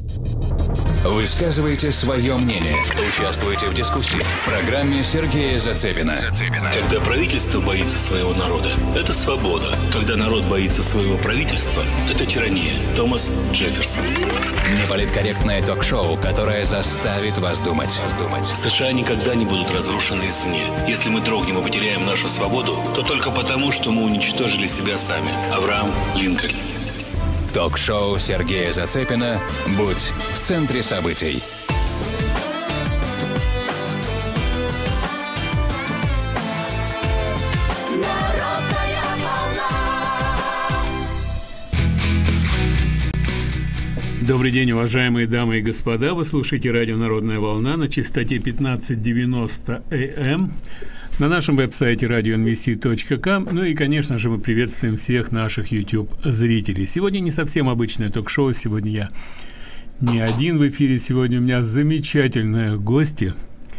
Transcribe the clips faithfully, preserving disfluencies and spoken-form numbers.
Высказывайте свое мнение. Участвуйте в дискуссии. В программе Сергея Зацепина. Когда правительство боится своего народа, это свобода. Когда народ боится своего правительства, это тирания. Томас Джефферсон. Неполиткорректное ток-шоу, которое заставит вас думать. США никогда не будут разрушены извне. Если мы дрогнем и потеряем нашу свободу, то только потому, что мы уничтожили себя сами. Авраам Линкольн. Ток-шоу Сергея Зацепина «Будь в центре событий». Добрый день, уважаемые дамы и господа. Вы слушаете радио «Народная волна» на частоте пятнадцать девяносто эй эм, на нашем веб-сайте радио эн ви си точка ком. Ну и, конечно же, мы приветствуем всех наших YouTube-зрителей. Сегодня не совсем обычное ток-шоу. Сегодня я не один в эфире. Сегодня у меня замечательная гостья.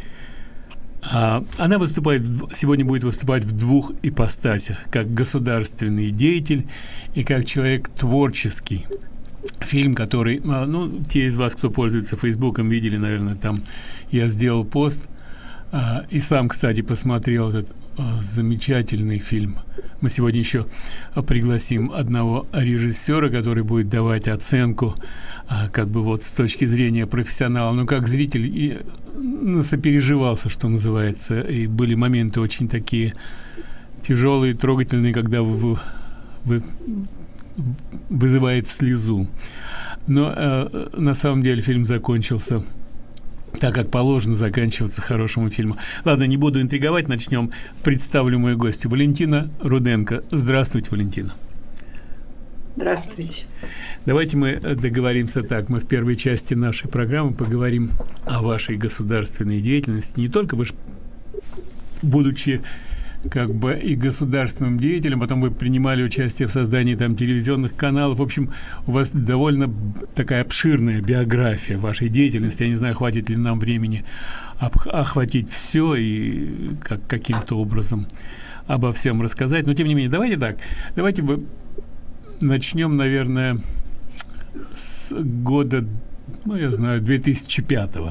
Она выступает, сегодня будет выступать в двух ипостасях: как государственный деятель и как человек творческий. Фильм, который, ну, те из вас, кто пользуется Фейсбуком, видели, наверное, там я сделал пост, и сам, кстати, посмотрел этот замечательный фильм. Мы сегодня еще пригласим одного режиссера, который будет давать оценку, как бы вот с точки зрения профессионала, но как зритель и сопереживался, что называется, и были моменты очень такие тяжелые, трогательные, когда вы, вы вызывает слезу. Но э, на самом деле фильм закончился так, как положено заканчиваться хорошему фильму. Ладно, не буду интриговать, начнем. Представлю мою гостью, Валентина Руденко. Здравствуйте, Валентина. Здравствуйте. Давайте мы договоримся так. Мы в первой части нашей программы поговорим о вашей государственной деятельности. Не только вы, будучи как бы и государственным деятелем, потом вы принимали участие в создании там телевизионных каналов. В общем, у вас довольно такая обширная биография вашей деятельности. Я не знаю, хватит ли нам времени охватить все и как, каким-то образом обо всем рассказать. Но, тем не менее, давайте так. Давайте мы начнем, наверное, с года, ну, я знаю, две тысячи пятого.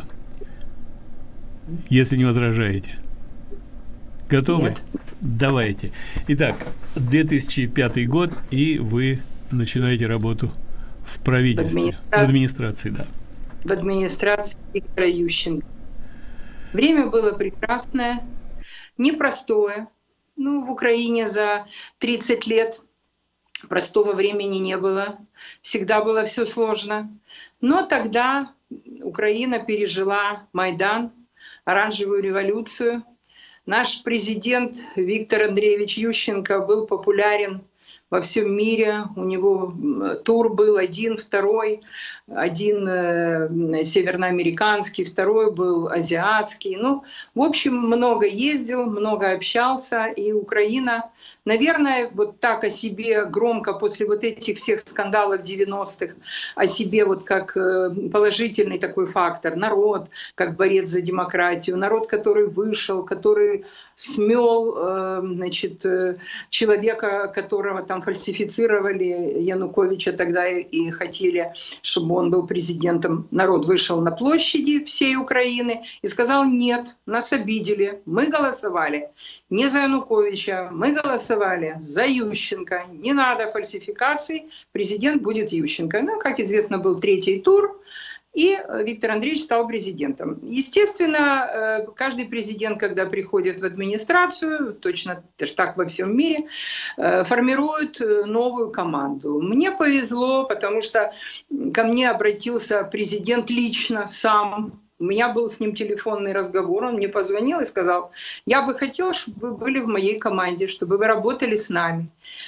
Если не возражаете. Готовы? Нет. Давайте. Итак, две тысячи пятый год, и вы начинаете работу в правительстве, в администрации, в администрации, да. В администрации Виктора Ющенко. Время было прекрасное, непростое. Ну, в Украине за тридцать лет простого времени не было. Всегда было все сложно. Но тогда Украина пережила Майдан, оранжевую революцию. Наш президент Виктор Андреевич Ющенко был популярен во всем мире. У него тур был один, второй. Один э, северноамериканский, второй был азиатский. Ну, в общем, много ездил, много общался. И Украина, наверное, вот так о себе громко после вот этих всех скандалов девяностых, о себе вот как положительный такой фактор. Народ, как борец за демократию. Народ, который вышел, который смел, значит, человека, которого там фальсифицировали, Януковича тогда и хотели, чтобы он был президентом. Народ вышел на площади всей Украины и сказал: нет, нас обидели, мы голосовали не за Януковича, мы голосовали за Ющенко, не надо фальсификаций, президент будет Ющенко. Ну, как известно, был третий тур, и Виктор Андреевич стал президентом. Естественно, каждый президент, когда приходит в администрацию, точно так во всем мире, формирует новую команду. Мне повезло, потому что ко мне обратился президент лично, сам. У меня был с ним телефонный разговор, он мне позвонил и сказал: я бы хотел, чтобы вы были в моей команде, чтобы вы работали с нами.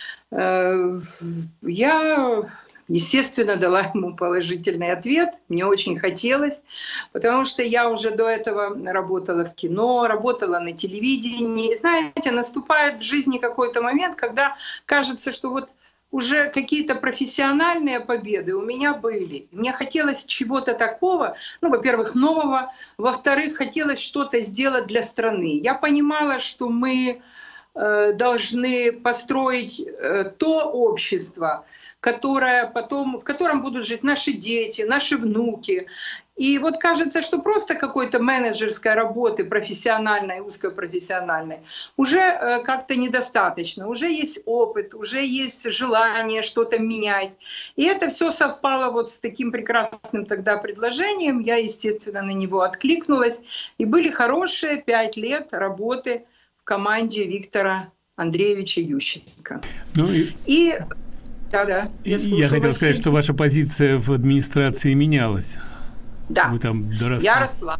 Я... Естественно, дала ему положительный ответ. Мне очень хотелось, потому что я уже до этого работала в кино, работала на телевидении. И, знаете, наступает в жизни какой-то момент, когда кажется, что вот уже какие-то профессиональные победы у меня были. Мне хотелось чего-то такого, ну, во-первых, нового, во-вторых, хотелось что-то сделать для страны. Я понимала, что мы э, должны построить э, то общество, которое потом, в котором будут жить наши дети, наши внуки. И вот кажется, что просто какой-то менеджерской работы, профессиональной, узкопрофессиональной, уже э, как-то недостаточно. Уже есть опыт, уже есть желание что-то менять. И это все совпало вот с таким прекрасным тогда предложением. Я, естественно, на него откликнулась. И были хорошие пять лет работы в команде Виктора Андреевича Ющенко. Ну и... и да-да, я, я хотел сказать, что ваша позиция в администрации менялась. Да, вы там доросли. Я росла.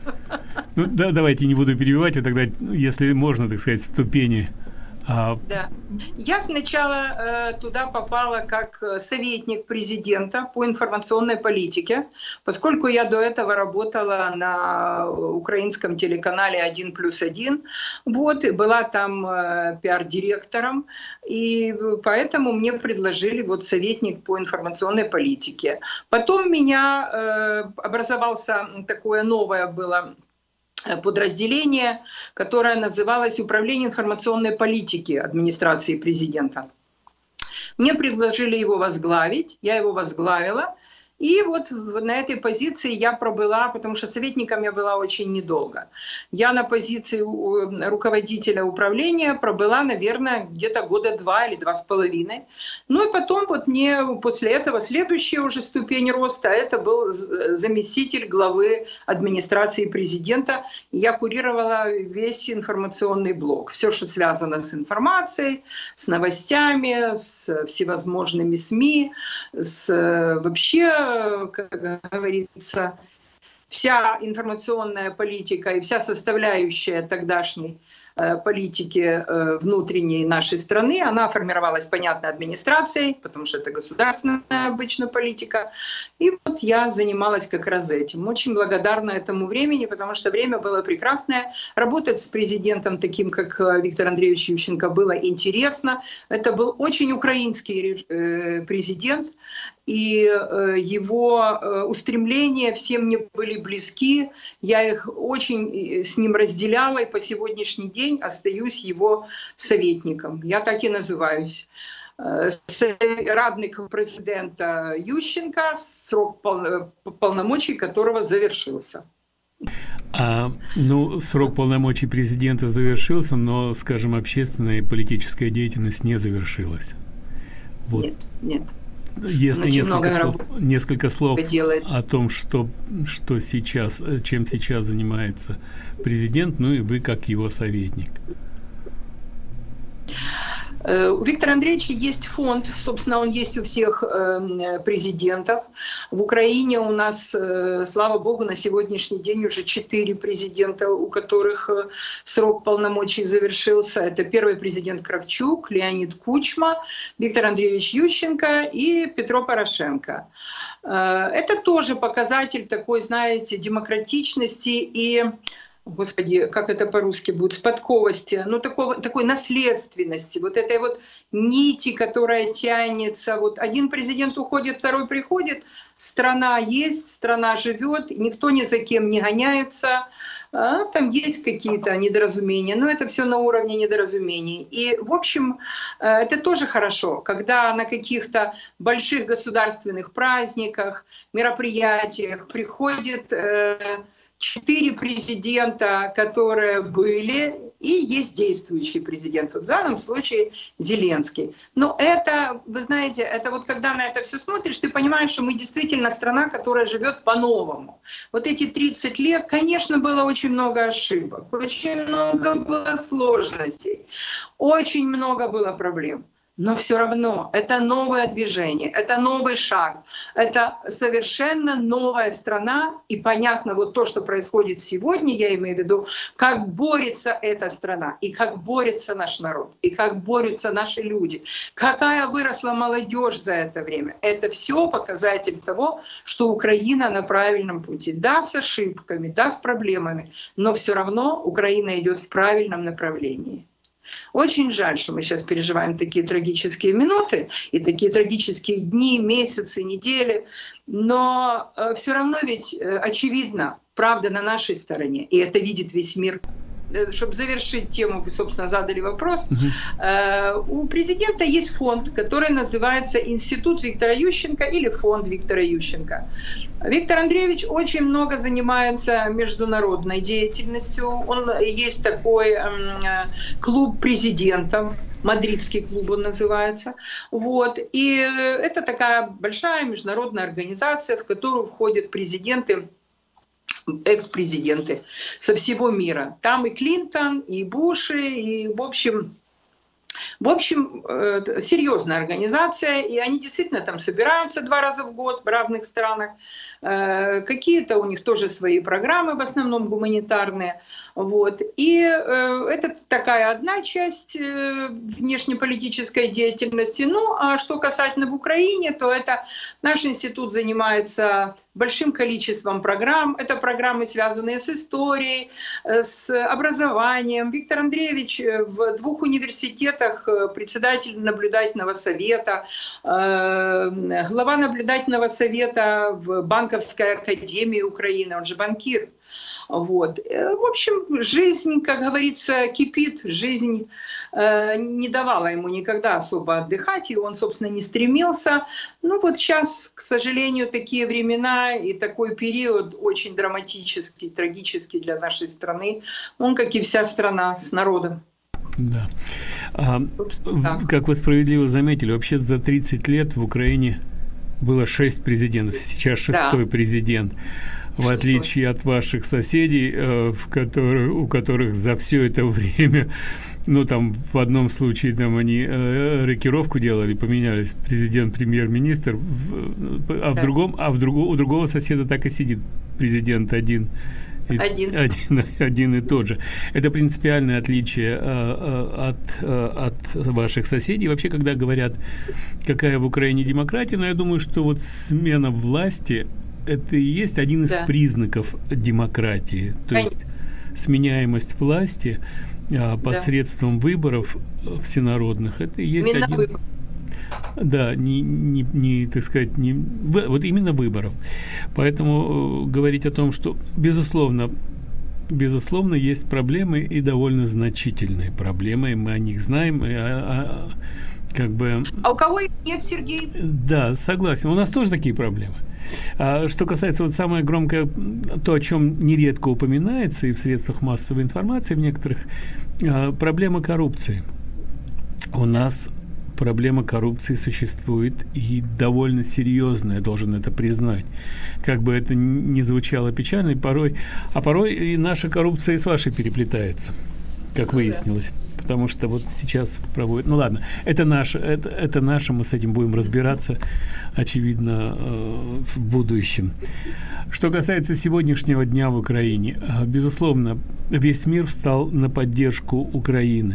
Ну, да, давайте не буду перебивать, вот тогда, если можно, так сказать, ступени. А... Да. Я сначала э, туда попала как советник президента по информационной политике, поскольку я до этого работала на украинском телеканале один плюс один, вот, и была там э, пиар-директором, и поэтому мне предложили вот советник по информационной политике. Потом у меня э, образовался такое новое было подразделение, которое называлось «Управление информационной политики администрации президента». Мне предложили его возглавить, я его возглавила. И вот на этой позиции я пробыла, потому что советником я была очень недолго. Я на позиции руководителя управления пробыла, наверное, где-то года два или два с половиной. Ну и потом вот мне после этого следующая уже ступень роста, это был заместитель главы администрации президента. Я курировала весь информационный блок. Все, что связано с информацией, с новостями, с всевозможными СМИ, с вообще, как говорится, вся информационная политика и вся составляющая тогдашней э, политики э, внутренней нашей страны, она формировалась, понятно, администрацией, потому что это государственная обычно политика. И вот я занималась как раз этим. Очень благодарна этому времени, потому что время было прекрасное. Работать с президентом, таким как Виктор Андреевич Ющенко, было интересно. Это был очень украинский э, президент. И его устремления всем мне были близки. Я их очень с ним разделяла, и по сегодняшний день остаюсь его советником. Я так и называюсь. Радник президента Ющенко, срок полномочий которого завершился. А, ну, срок полномочий президента завершился, но, скажем, общественная и политическая деятельность не завершилась. Вот. Нет, нет. Если несколько слов, несколько слов о том, что, что сейчас, чем сейчас занимается президент, ну и вы как его советник. У Виктора Андреевича есть фонд, собственно, он есть у всех президентов. В Украине у нас, слава богу, на сегодняшний день уже четыре президента, у которых срок полномочий завершился. Это первый президент Кравчук, Леонид Кучма, Виктор Андреевич Ющенко и Петро Порошенко. Это тоже показатель такой, знаете, демократичности и... Господи, как это по-русски будет, спадковости, ну такого, такой наследственности, вот этой вот нити, которая тянется. Вот один президент уходит, второй приходит, страна есть, страна живет, никто ни за кем не гоняется, а, там есть какие-то недоразумения, но это все на уровне недоразумений. И, в общем, это тоже хорошо, когда на каких-то больших государственных праздниках, мероприятиях приходит... Четыре президента, которые были, и есть действующий президент, в данном случае Зеленский. Но это, вы знаете, это вот когда на это все смотришь, ты понимаешь, что мы действительно страна, которая живет по-новому. Вот эти тридцать лет, конечно, было очень много ошибок, очень много было сложностей, очень много было проблем. Но все равно это новое движение, это новый шаг, это совершенно новая страна. И понятно вот то, что происходит сегодня, я имею в виду, как борется эта страна, и как борется наш народ, и как борются наши люди, какая выросла молодежь за это время. Это все показатель того, что Украина на правильном пути. Да, с ошибками, да, с проблемами, но все равно Украина идет в правильном направлении. Очень жаль, что мы сейчас переживаем такие трагические минуты и такие трагические дни, месяцы, недели, но все равно ведь очевидно, правда на нашей стороне, и это видит весь мир. чтобы завершить тему, вы, собственно, задали вопрос, uh-huh. у президента есть фонд, который называется «Институт Виктора Ющенко» или «Фонд Виктора Ющенко». Виктор Андреевич очень много занимается международной деятельностью. Он есть такой э, клуб президентов, мадридский клуб он называется. Вот. И это такая большая международная организация, в которую входят президенты, экс-президенты со всего мира. Там и Клинтон, и Буши, и, в общем... В общем, серьезная организация, и они действительно там собираются два раза в год в разных странах. Какие-то у них тоже свои программы, в основном гуманитарные. Вот. И это такая одна часть внешнеполитической деятельности. Ну, а что касательно в Украине, то это наш институт занимается большим количеством программ. Это программы, связанные с историей, с образованием. Виктор Андреевич в двух университетах председатель наблюдательного совета, глава наблюдательного совета в Банковской академии Украины, он же банкир. Вот. В общем, жизнь, как говорится, кипит, жизнь э, не давала ему никогда особо отдыхать, и он, собственно, не стремился. Ну вот сейчас, к сожалению, такие времена и такой период очень драматический, трагический для нашей страны. Он, как и вся страна, с народом. Да. А, как вы справедливо заметили, вообще за тридцать лет в Украине было шесть президентов, сейчас шестой да. президент. В отличие от ваших соседей, э, в которых, у которых за все это время, ну там в одном случае там они э, рокировку делали, поменялись президент, премьер-министр, в, а в да. другом, а в друго, у другого соседа так и сидит президент один. И, один. Один, один и тот же. Это принципиальное отличие э, от, э, от ваших соседей. Вообще, когда говорят, какая в Украине демократия, но я думаю, что вот смена власти это и есть один из да. признаков демократии. То Конечно. Есть сменяемость власти а, посредством да. выборов всенародных. Это и есть именно один... Выбор. Да, не, не, не, так сказать, не, вот именно выборов. Поэтому э, говорить о том, что, безусловно, безусловно, есть проблемы и довольно значительные проблемы, мы о них знаем, и, а, а, как бы... А у кого их нет, Сергей? Да, согласен. У нас тоже такие проблемы. А что касается вот самое громкое, то, о чем нередко упоминается и в средствах массовой информации в некоторых, а, проблема коррупции. У нас проблема коррупции существует и довольно серьезная, я должен это признать. Как бы это ни звучало печально, порой, а порой и наша коррупция и с вашей переплетается, как выяснилось. Потому что вот сейчас проводят... Ну ладно, это наше, это, это наше, мы с этим будем разбираться, очевидно, э, в будущем. Что касается сегодняшнего дня в Украине, э, безусловно, весь мир встал на поддержку Украины.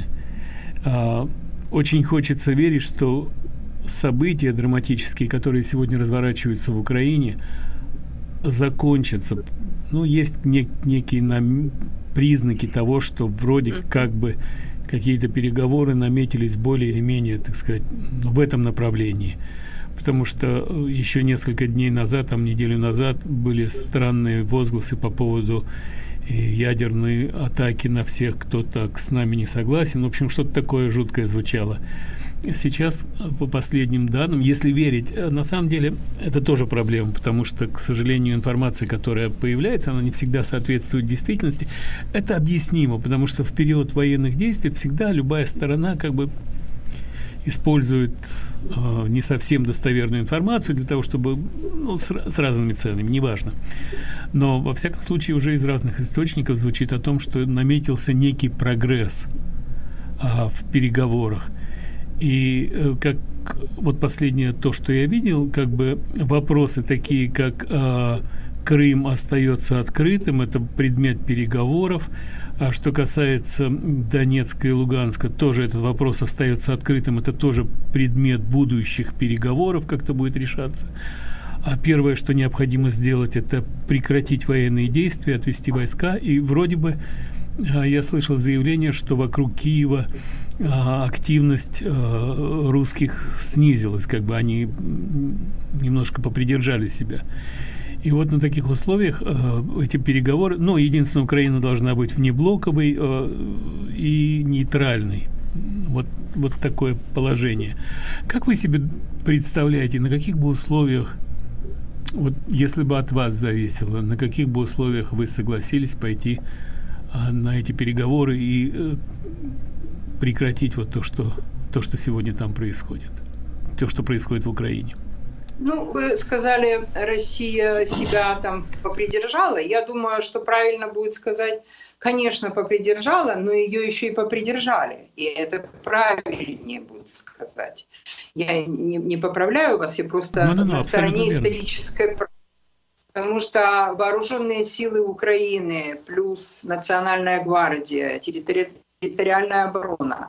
Э, очень хочется верить, что события драматические, которые сегодня разворачиваются в Украине, закончатся. Ну, есть нек- некие нам... признаки того, что вроде как бы какие-то переговоры наметились более или менее, так сказать, в этом направлении. Потому что еще несколько дней назад, там неделю назад, были странные возгласы по поводу ядерной атаки на всех, кто так с нами не согласен. В общем, что-то такое жуткое звучало. Сейчас, по последним данным, если верить, на самом деле это тоже проблема, потому что, к сожалению, информация, которая появляется, она не всегда соответствует действительности. Это объяснимо, потому что в период военных действий всегда любая сторона как бы использует э, не совсем достоверную информацию для того, чтобы, ну, с, с разными целями, неважно. Но, во всяком случае, уже из разных источников звучит о том, что наметился некий прогресс э, в переговорах. И э, как вот последнее то, что я видел, как бы вопросы такие, как э, Крым остается открытым, это предмет переговоров. А что касается Донецка и Луганска, тоже этот вопрос остается открытым, это тоже предмет будущих переговоров, как-то будет решаться. А первое, что необходимо сделать, это прекратить военные действия, отвести войска. И вроде бы я слышал заявление, что вокруг Киева активность русских снизилась, как бы они немножко попридержали себя. И вот на таких условиях э, эти переговоры, ну, единственное, Украина должна быть внеблоковой э, и нейтральной. Вот, вот такое положение. Как вы себе представляете, на каких бы условиях, вот если бы от вас зависело, на каких бы условиях вы согласились пойти э, на эти переговоры и э, прекратить вот то, что, то, что сегодня там происходит, то, что происходит в Украине? Ну, вы сказали, Россия себя там попридержала. Я думаю, что правильно будет сказать, конечно, попридержала, но ее еще и попридержали. И это правильнее будет сказать. Я не, не поправляю вас, я просто no, no, no, на стороне исторической правды. Потому что вооруженные силы Украины плюс Национальная гвардия, территори... территориальная оборона,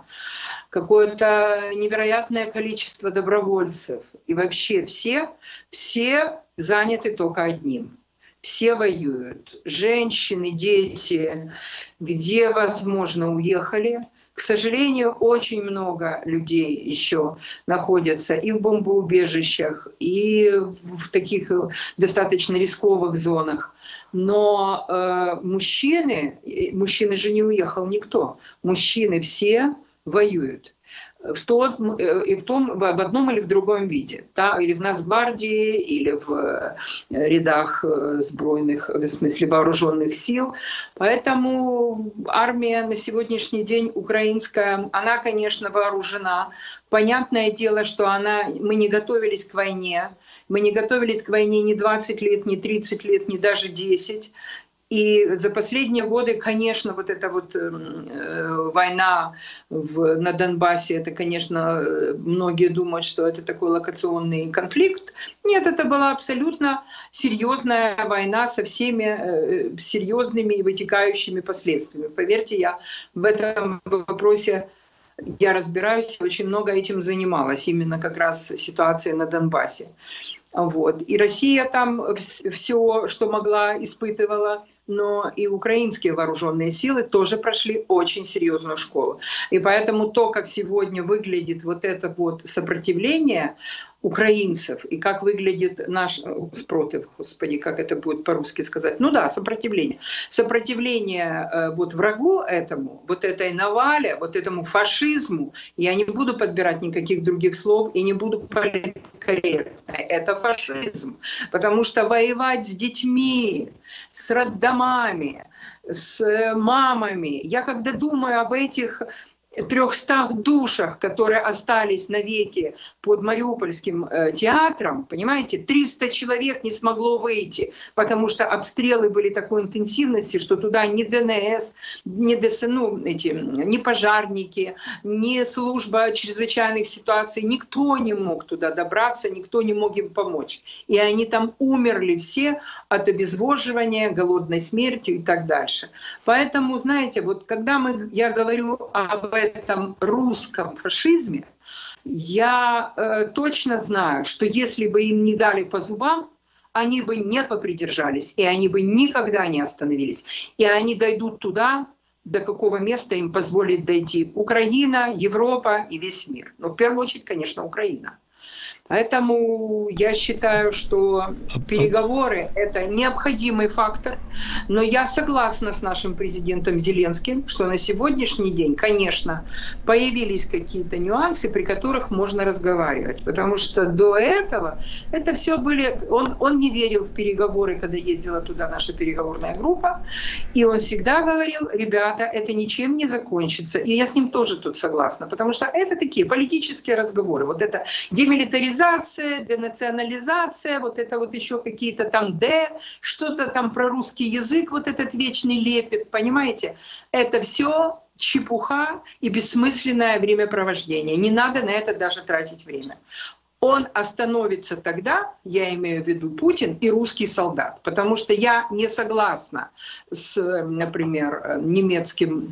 какое-то невероятное количество добровольцев. И вообще все, все заняты только одним. Все воюют. Женщины, дети, где возможно, уехали. К сожалению, очень много людей еще находятся и в бомбоубежищах, и в таких достаточно рисковых зонах. Но э, мужчины, мужчины же не уехал никто, мужчины все воюют в том, и в, том, в одном или в другом виде, да, или в Нацгвардии, или в рядах сбройных, в смысле вооруженных сил. Поэтому армия на сегодняшний день украинская, она, конечно, вооружена. Понятное дело, что она, мы не готовились к войне, мы не готовились к войне ни двадцать лет, ни тридцать лет, ни даже десять. И за последние годы, конечно, вот эта вот э, война в, на Донбассе, это, конечно, многие думают, что это такой локационный конфликт. Нет, это была абсолютно серьезная война со всеми э, серьезными и вытекающими последствиями. Поверьте, я в этом вопросе я разбираюсь, очень много этим занималась, именно как раз ситуацией на Донбассе. Вот. И Россия там все, что могла, испытывала, но и украинские вооруженные силы тоже прошли очень серьезную школу. И поэтому то, как сегодня выглядит вот это вот сопротивление украинцев, и как выглядит наш спротив, господи, как это будет по-русски сказать, ну да, сопротивление. Сопротивление э, вот врагу этому, вот этой навале, вот этому фашизму, я не буду подбирать никаких других слов и не буду политкорректной, это фашизм. Потому что воевать с детьми, с роддомами, с мамами, я когда думаю об этих трехстах душах, которые остались навеки под Мариупольским э, театром, понимаете, триста человек не смогло выйти, потому что обстрелы были такой интенсивности, что туда ни ДНС, ни ДСНУ, эти, ни пожарники, ни служба чрезвычайных ситуаций, никто не мог туда добраться, никто не мог им помочь. И они там умерли все от обезвоживания, голодной смертью и так дальше. Поэтому, знаете, вот когда мы, я говорю об этом русском фашизме, я э, точно знаю, что если бы им не дали по зубам, они бы не попридержались, и они бы никогда не остановились. И они дойдут туда, до какого места им позволит дойти Украина, Европа и весь мир. Но в первую очередь, конечно, Украина. Поэтому я считаю, что переговоры — это необходимый фактор. Но я согласна с нашим президентом Зеленским, что на сегодняшний день, конечно, появились какие-то нюансы, при которых можно разговаривать. Потому что до этого это все были... Он, он не верил в переговоры, когда ездила туда наша переговорная группа. И он всегда говорил: ребята, это ничем не закончится. И я с ним тоже тут согласна. Потому что это такие политические разговоры. Вот это демилитаризация, денационализация, вот это вот еще какие-то там «д», что-то там про русский язык, вот этот вечный лепет, понимаете? Это все чепуха и бессмысленное времяпровождение. Не надо на это даже тратить время. Он остановится тогда, я имею в виду Путин и русский солдат, потому что я не согласна с, например, немецким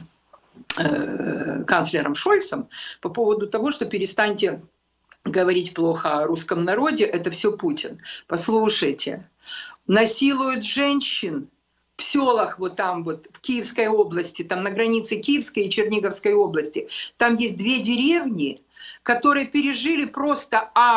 э, канцлером Шольцем по поводу того, что перестаньте говорить плохо о русском народе, это все Путин. Послушайте, насилуют женщин в селах вот там вот в Киевской области, там на границе Киевской и Черниговской области. Там есть две деревни, которые пережили просто ад.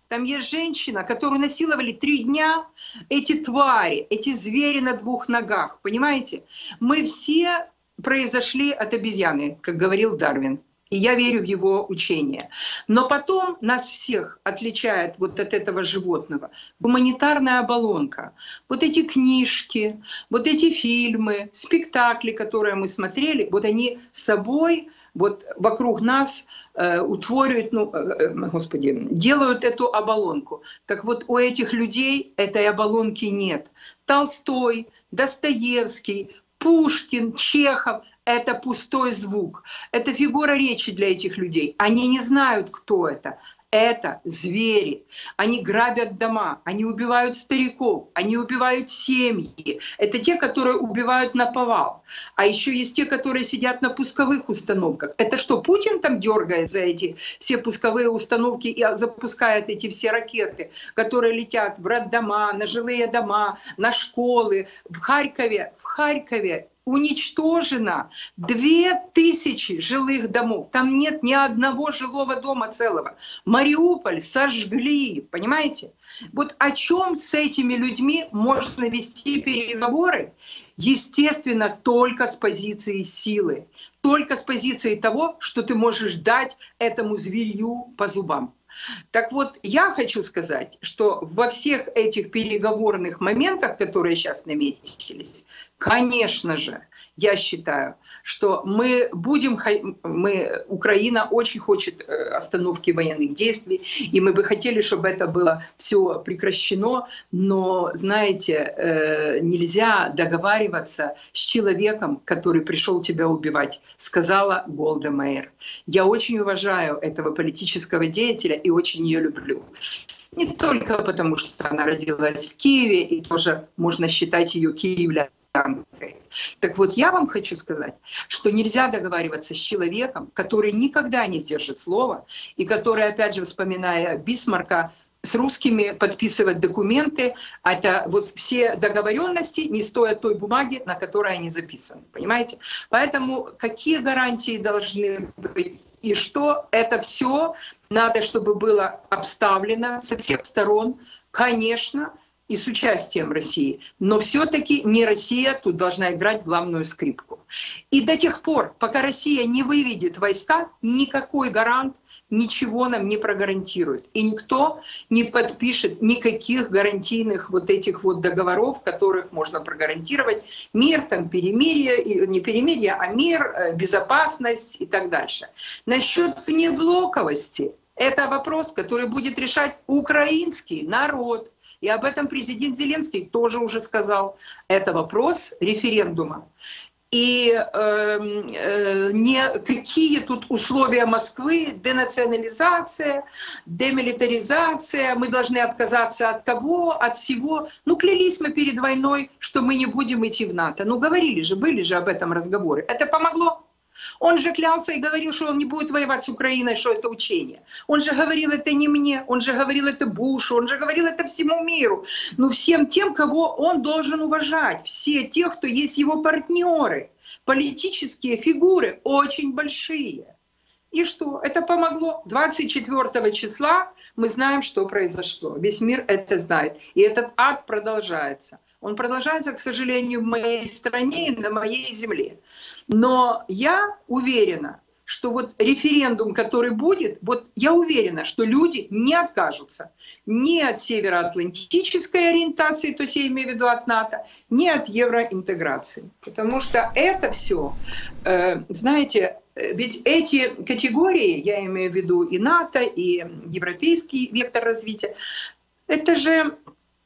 Там есть женщина, которую насиловали три дня, эти твари, эти звери на двух ногах, понимаете? Мы все произошли от обезьяны, как говорил Дарвин. И я верю в его учение. Но потом нас всех отличает вот от этого животного гуманитарная оболонка. Вот эти книжки, вот эти фильмы, спектакли, которые мы смотрели, вот они с собой, вот вокруг нас э, утворяют, ну, э, господи, делают эту оболонку. Так вот у этих людей этой оболонки нет. Толстой, Достоевский, Пушкин, Чехов — это пустой звук. Это фигура речи для этих людей. Они не знают, кто это. Это звери. Они грабят дома, они убивают стариков, они убивают семьи. Это те, которые убивают наповал. А еще есть те, которые сидят на пусковых установках. Это что, Путин там дергает за эти все пусковые установки и запускает эти все ракеты, которые летят в роддома, на жилые дома, на школы? В Харькове, в Харькове уничтожено две тысячи жилых домов. Там нет ни одного жилого дома целого. Мариуполь сожгли, понимаете? Вот о чем с этими людьми можно вести переговоры? Естественно, только с позиции силы. Только с позиции того, что ты можешь дать этому зверью по зубам. Так вот, я хочу сказать, что во всех этих переговорных моментах, которые сейчас наметились, конечно же, я считаю, что мы будем, мы, Украина очень хочет остановки военных действий, и мы бы хотели, чтобы это было все прекращено, но, знаете, нельзя договариваться с человеком, который пришел тебя убивать, сказала Голда Меир. Я очень уважаю этого политического деятеля и очень ее люблю. Не только потому, что она родилась в Киеве, и тоже можно считать ее киевлянкой. Так вот, я вам хочу сказать, что нельзя договариваться с человеком, который никогда не сдержит слова, и который, опять же, вспоминая Бисмарка, с русскими подписывать документы, это вот все договоренности не стоят той бумаги, на которой они записаны, понимаете? Поэтому какие гарантии должны быть и что, это все надо, чтобы было обставлено со всех сторон, конечно, и с участием России. Но все-таки не Россия тут должна играть главную скрипку. И до тех пор, пока Россия не выведет войска, никакой гарант ничего нам не прогарантирует. И никто не подпишет никаких гарантийных вот этих вот договоров, которых можно прогарантировать мир, там, перемирие, не перемирие, а мир, безопасность и так дальше. Насчет внеблоковости — это вопрос, который будет решать украинский народ. И об этом президент Зеленский тоже уже сказал. Это вопрос референдума. И э, э, не какие тут условия Москвы, денационализация, демилитаризация, мы должны отказаться от того, от всего. Ну, клялись мы перед войной, что мы не будем идти в НАТО. Ну, говорили же, были же об этом разговоры. Это помогло? Он же клялся и говорил, что он не будет воевать с Украиной, что это учение. Он же говорил это не мне, он же говорил это Бушу, он же говорил это всему миру. Ну, всем тем, кого он должен уважать. Все те, кто есть его партнеры, политические фигуры, очень большие. И что? Это помогло. двадцать четвёртого числа мы знаем, что произошло. Весь мир это знает. И этот ад продолжается. Он продолжается, к сожалению, в моей стране и на моей земле. Но я уверена, что вот референдум, который будет, вот я уверена, что люди не откажутся ни от североатлантической ориентации, то есть я имею в виду от НАТО, ни от евроинтеграции. Потому что это все, э, знаете, ведь эти категории, я имею в виду и НАТО, и европейский вектор развития, это же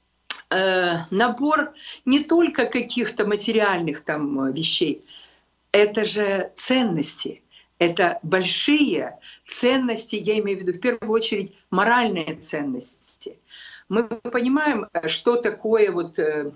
э, набор не только каких-то материальных там вещей, это же ценности, это большие ценности, я имею в виду в первую очередь моральные ценности. Мы понимаем, что такое вот э,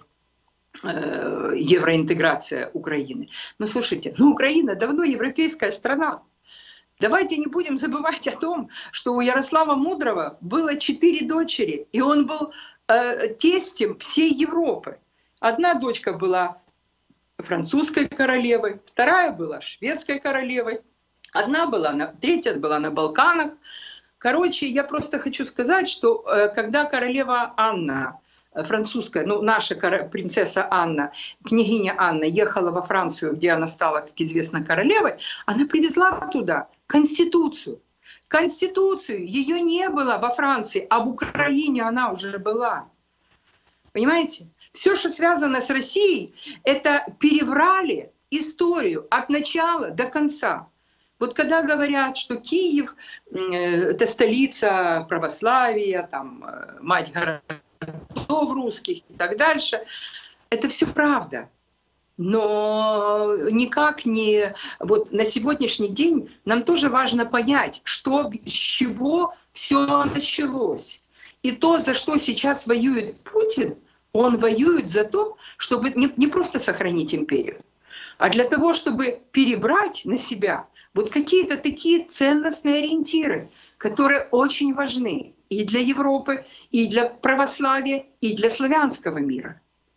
э, евроинтеграция Украины. Но слушайте, ну Украина давно европейская страна. Давайте не будем забывать о том, что у Ярослава Мудрого было четыре дочери, и он был э, тестем всей Европы. Одна дочка была французской королевой, вторая была шведской королевой, одна была на, третья была на Балканах. Короче, я просто хочу сказать, что когда королева Анна, французская, ну, наша принцесса Анна, княгиня Анна, ехала во Францию, где она стала, как известно, королевой, она привезла туда Конституцию. Конституцию, ее не было во Франции, а в Украине она уже была. Понимаете? Все, что связано с Россией, это переврали историю от начала до конца. Вот когда говорят, что Киев — это столица православия, там, мать городов русских и так дальше, это все правда. Но никак не... Вот на сегодняшний день нам тоже важно понять, что, с чего все началось. И то, за что сейчас воюет Путин, он воюет за то, чтобы не, не просто сохранить империю, а для того, чтобы перебрать на себя вот какие-то такие ценностные ориентиры, которые очень важны и для Европы, и для православия, и для славянского мира.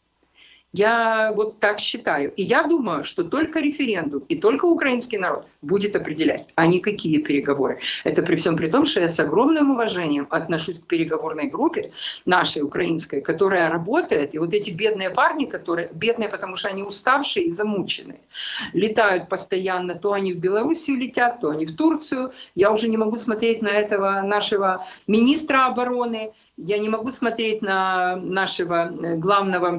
Я вот так считаю. И я думаю, что только референдум и только украинский народ будет определять, а не какие переговоры. Это при всем при том, что я с огромным уважением отношусь к переговорной группе нашей украинской, которая работает. И вот эти бедные парни, которые бедные, потому что они уставшие и замученные, летают постоянно, то они в Белоруссию летят, то они в Турцию. Я уже не могу смотреть на этого нашего министра обороны, я не могу смотреть на нашего главного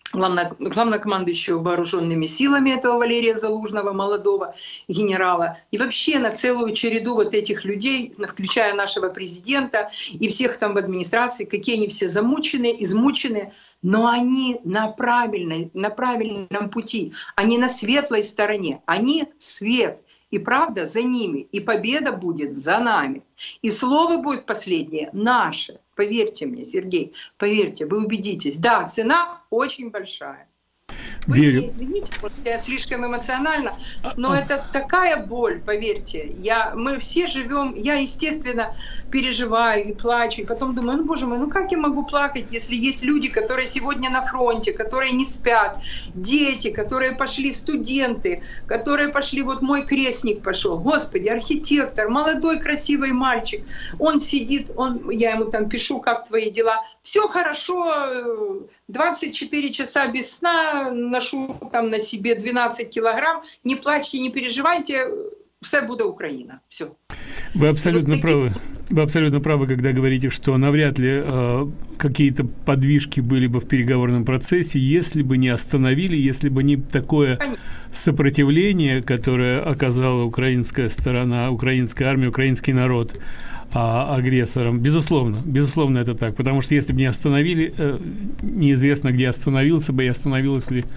главнокомандующего вооруженными силами этого Валерия Залужного, молодого генерала, и вообще на целую череду вот этих людей, включая нашего президента и всех там в администрации, какие они все замученные, измученные, но они на, правильной, на правильном пути, они на светлой стороне, они свет. И правда за ними, и победа будет за нами. И слово будет последнее наше. Поверьте мне, Сергей, поверьте, вы убедитесь. Да, цена очень большая. Вы Верю. меня извините, может, я слишком эмоционально, но это такая боль, поверьте. Я, мы все живем, я, естественно, переживаю и плачу, и потом думаю, ну, боже мой, ну как я могу плакать, если есть люди, которые сегодня на фронте, которые не спят, дети, которые пошли, студенты, которые пошли, вот мой крестник пошел, господи, архитектор, молодой красивый мальчик, он сидит, он, я ему там пишу, как твои дела, все хорошо, двадцать четыре часа без сна, ношу там на себе двенадцать килограмм, не плачьте, не переживайте, все будет Украина, все. Вы абсолютно вот правы. Вы абсолютно правы, когда говорите, что навряд ли э, какие-то подвижки были бы в переговорном процессе, если бы не остановили, если бы не такое Конечно. сопротивление, которое оказала украинская сторона, украинская армия, украинский народ а, агрессорам. Безусловно, безусловно, это так. Потому что если бы не остановили, э, неизвестно, где остановился бы и остановилась ли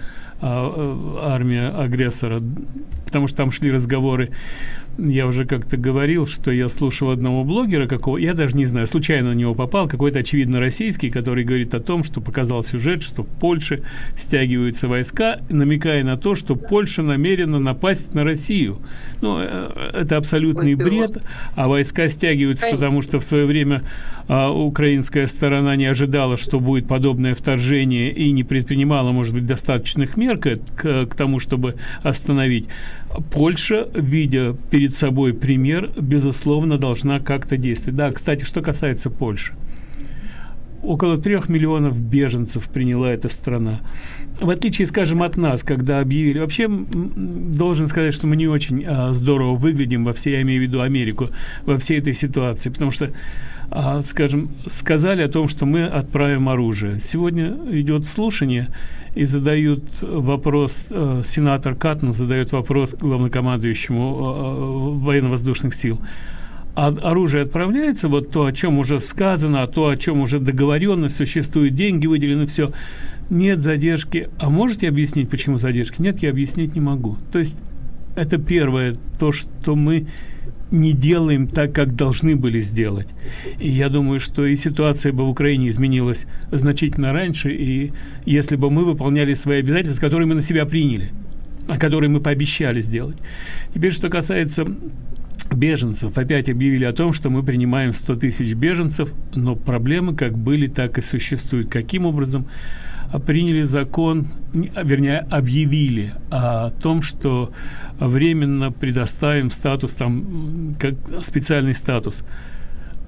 армия агрессора, потому что там шли разговоры. Я уже как-то говорил, что я слушал одного блогера, какого, я даже не знаю, случайно на него попал, какой-то очевидно российский, который говорит о том, что показал сюжет, что в Польше стягиваются войска, намекая на то, что Польша намерена напасть на Россию. Ну, это абсолютный бред, а войска стягиваются, потому что в свое время а, украинская сторона не ожидала, что будет подобное вторжение и не предпринимала, может быть, достаточных мер к, к, к тому, чтобы остановить. Польша, видя перед собой пример, безусловно, должна как-то действовать. Да, кстати, что касается Польши. Около трех миллионов беженцев приняла эта страна. В отличие, скажем, от нас, когда объявили... Вообще, должен сказать, что мы не очень а, здорово выглядим во всей, я имею в виду Америку, во всей этой ситуации. Потому что, а, скажем, сказали о том, что мы отправим оружие. Сегодня идет слушание, и задают вопрос, э, сенатор Каттон задает вопрос главнокомандующему э, военно-воздушных сил. А оружие отправляется, вот то, о чем уже сказано, а то, о чем уже договоренность, существуют деньги, выделены, все. Нет задержки. А можете объяснить, почему задержки? Нет, я объяснить не могу. То есть это первое, то, что мы не делаем так, как должны были сделать. И я думаю, что и ситуация бы в Украине изменилась значительно раньше, и если бы мы выполняли свои обязательства, которые мы на себя приняли, а которые мы пообещали сделать. Теперь, что касается беженцев, опять объявили о том, что мы принимаем сто тысяч беженцев, но проблемы как были, так и существуют. Каким образом? Приняли закон, вернее, объявили о том, что временно предоставим статус, там, как специальный статус.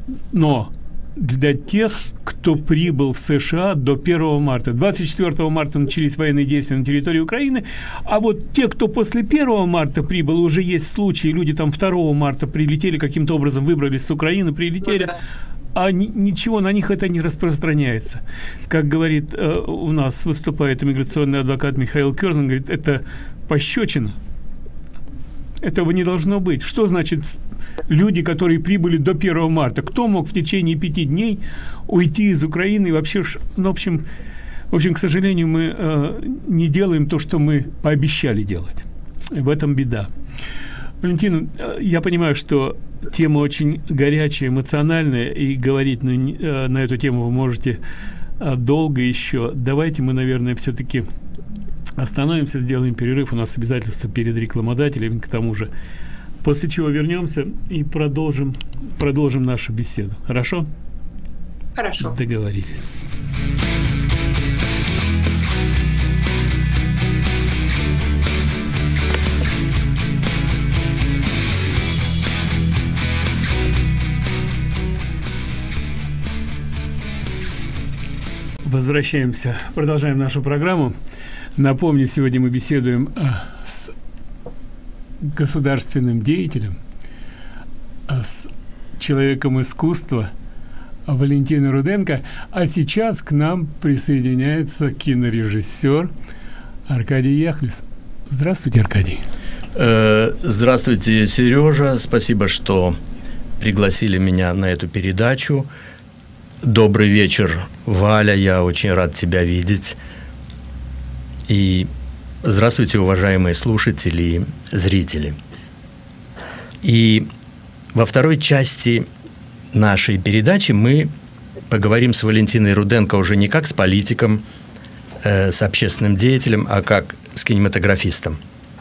но для тех, кто прибыл в США до первого марта. двадцать четвёртого марта начались военные действия на территории Украины, а вот те, кто после первого марта прибыл, уже есть случаи, люди там второго марта прилетели, каким-то образом выбрались с Украины, прилетели, а ни, ничего, на них это не распространяется. Как говорит, э, у нас выступает иммиграционный адвокат Михаил Керн, он говорит, это пощечина. Этого не должно быть. Что значит люди, которые прибыли до первого марта? Кто мог в течение пяти дней уйти из Украины? И вообще, ну, в общем, в общем, к сожалению, мы э, не делаем то, что мы пообещали делать. В этом беда. Валентин, я понимаю, что тема очень горячая, эмоциональная, и говорить на, э, на эту тему вы можете э, долго еще. Давайте мы, наверное, все-таки остановимся, сделаем перерыв. У нас обязательства перед рекламодателем, к тому же. После чего вернемся и продолжим, продолжим нашу беседу. Хорошо? Хорошо. Договорились. Возвращаемся, продолжаем нашу программу. Напомню, сегодня мы беседуем а, с государственным деятелем, а, с человеком искусства Валентиной Руденко. А сейчас к нам присоединяется кинорежиссер Аркадий Яхлис. Здравствуйте, Аркадий. Здравствуйте, Сережа. Спасибо, что пригласили меня на эту передачу. Добрый вечер, Валя. Я очень рад тебя видеть. И здравствуйте, уважаемые слушатели и зрители. И во второй части нашей передачи мы поговорим с Валентиной Руденко уже не как с политиком, э, с общественным деятелем, а как с кинематографистом.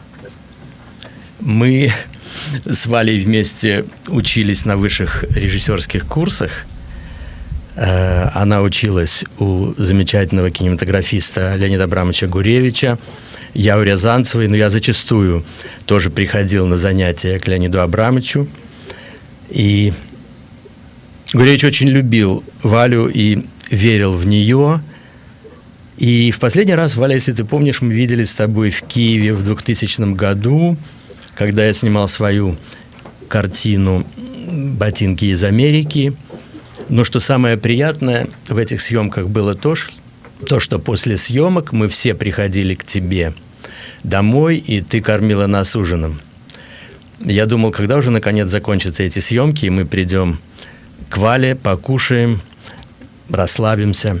Мы с Валей вместе учились на высших режиссерских курсах. Она училась у замечательного кинематографиста Леонида Абрамовича Гуревича, я у Рязанцевой, но я зачастую тоже приходил на занятия к Леониду Абрамовичу. И Гуревич очень любил Валю и верил в нее. И в последний раз, Валя, если ты помнишь, мы виделись с тобой в Киеве в двухтысячном году, когда я снимал свою картину «Ботинки из Америки». Но что самое приятное в этих съемках было то, то, что после съемок мы все приходили к тебе домой, и ты кормила нас ужином. Я думал, когда уже наконец закончатся эти съемки, и мы придем к Вале, покушаем, расслабимся.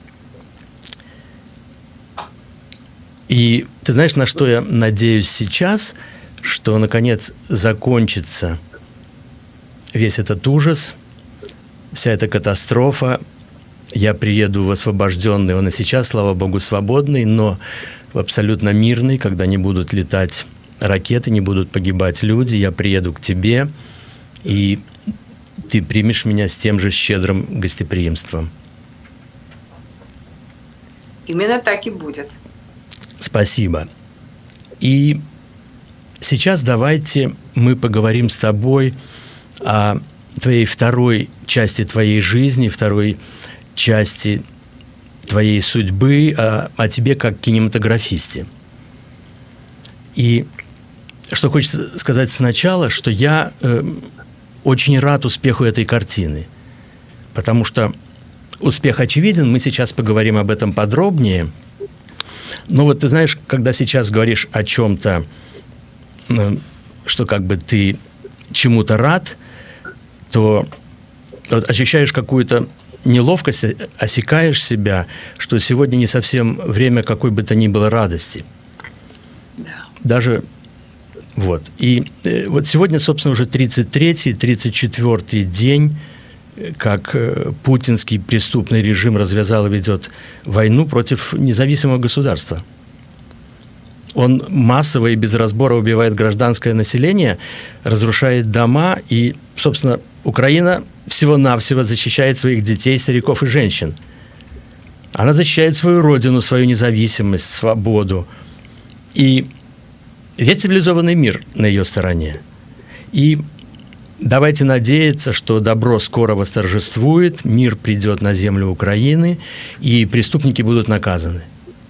И ты знаешь, на что я надеюсь сейчас, что наконец закончится весь этот ужас, вся эта катастрофа. Я приеду в освобожденный, он и сейчас, слава богу, свободный, но абсолютно мирный, когда не будут летать ракеты, не будут погибать люди. Я приеду к тебе, и ты примешь меня с тем же щедрым гостеприимством. Именно так и будет. Спасибо. И сейчас давайте мы поговорим с тобой о твоей второй части твоей жизни, второй части твоей судьбы, о, о тебе как кинематографисте. И что хочется сказать сначала, что я э, очень рад успеху этой картины, потому что успех очевиден, мы сейчас поговорим об этом подробнее. Но вот ты знаешь, когда сейчас говоришь о чем-то, э, что как бы ты чему-то рад, то вот ощущаешь какую-то неловкость, осекаешь себя, что сегодня не совсем время какой бы то ни было радости. Да. Даже вот. И э, вот сегодня, собственно, уже тридцать третий, тридцать четвёртый день, как э, путинский преступный режим развязал и ведет войну против независимого государства. Он массово и без разбора убивает гражданское население, разрушает дома, и, собственно, Украина всего-навсего защищает своих детей, стариков и женщин. Она защищает свою родину, свою независимость, свободу. И весь цивилизованный мир на ее стороне. И давайте надеяться, что добро скоро восторжествует, мир придет на землю Украины, и преступники будут наказаны.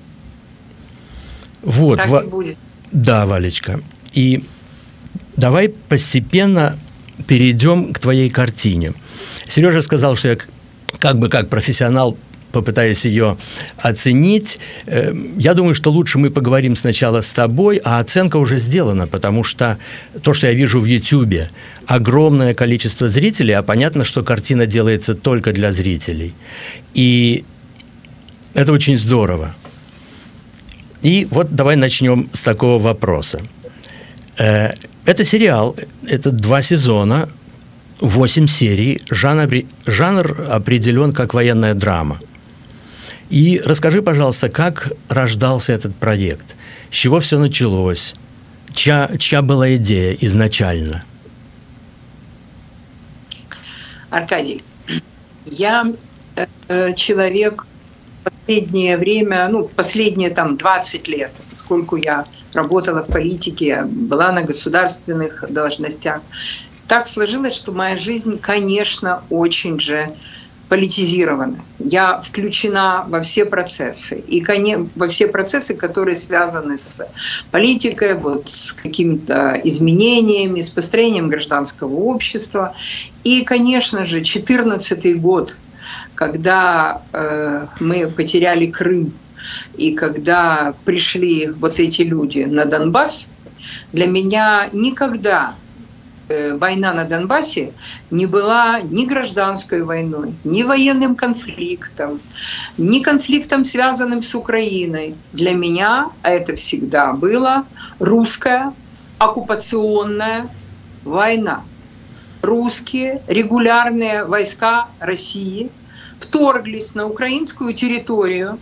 Вот. Так Ва... и будет. Да, Валечка. И давай постепенно перейдем к твоей картине. Сережа сказал, что я как бы как профессионал попытаюсь ее оценить. Я думаю, что лучше мы поговорим сначала с тобой, а оценка уже сделана, потому что то, что я вижу в Ютьюбе, огромное количество зрителей, а понятно, что картина делается только для зрителей. И это очень здорово. И вот давай начнем с такого вопроса. Это сериал, это два сезона, восемь серий, жанр, жанр определен как военная драма. И расскажи, пожалуйста, как рождался этот проект? С чего все началось? Чья, чья была идея изначально? Аркадий, я э, человек последнее время, ну, последние там двадцать лет, поскольку я работала в политике, была на государственных должностях, так сложилось, что моя жизнь, конечно, очень же политизирована. Я включена во все процессы. И во все процессы, которые связаны с политикой, вот, с какими-то изменениями, с построением гражданского общества. И, конечно же, четырнадцатый год, когда э, мы потеряли Крым, и когда пришли вот эти люди на Донбасс, для меня никогда война на Донбассе не была ни гражданской войной, ни военным конфликтом, ни конфликтом, связанным с Украиной. Для меня это всегда была русская оккупационная война. Русские регулярные войска России вторглись на украинскую территорию,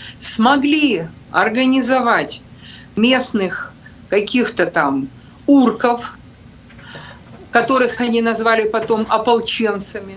смогли организовать местных каких-то там урков, которых они назвали потом ополченцами,